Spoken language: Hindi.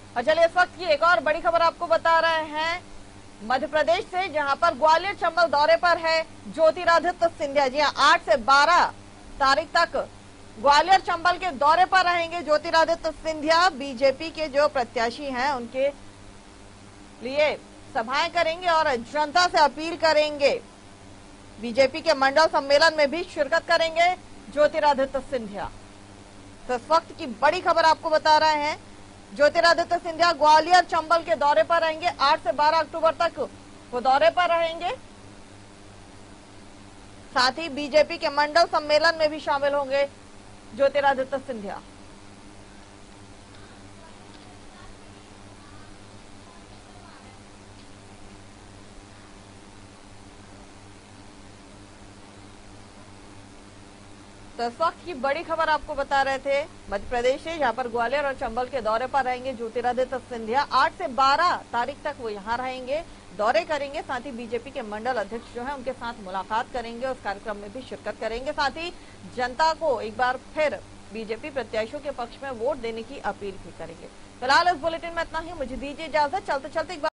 और चलिए इस वक्त की एक और बड़ी खबर आपको बता रहे हैं मध्य प्रदेश से, जहां पर ग्वालियर चंबल दौरे पर है ज्योतिरादित्य सिंधिया। जी हां, 8 से 12 तारीख तक ग्वालियर चंबल के दौरे पर रहेंगे ज्योतिरादित्य सिंधिया। बीजेपी के जो प्रत्याशी हैं उनके लिए सभाएं करेंगे और जनता से अपील करेंगे। बीजेपी के मंडल सम्मेलन में भी शिरकत करेंगे ज्योतिरादित्य सिंधिया। तो इस वक्त की बड़ी खबर आपको बता रहे हैं, ज्योतिरादित्य सिंधिया ग्वालियर चंबल के दौरे पर रहेंगे। 8 से 12 अक्टूबर तक वो दौरे पर रहेंगे। साथ ही बीजेपी के मंडल सम्मेलन में भी शामिल होंगे ज्योतिरादित्य सिंधिया। तो इस वक्त की बड़ी खबर आपको बता रहे थे मध्य प्रदेश से, जहां पर ग्वालियर और चंबल के दौरे पर रहेंगे ज्योतिरादित्य सिंधिया। 8 से 12 तारीख तक वो यहां रहेंगे, दौरे करेंगे। साथ ही बीजेपी के मंडल अध्यक्ष जो है उनके साथ मुलाकात करेंगे, उस कार्यक्रम में भी शिरकत करेंगे। साथ ही जनता को एक बार फिर बीजेपी प्रत्याशियों के पक्ष में वोट देने की अपील भी करेंगे। फिलहाल इस बुलेटिन में इतना ही, मुझे दीजिए इजाजत। चलते चलते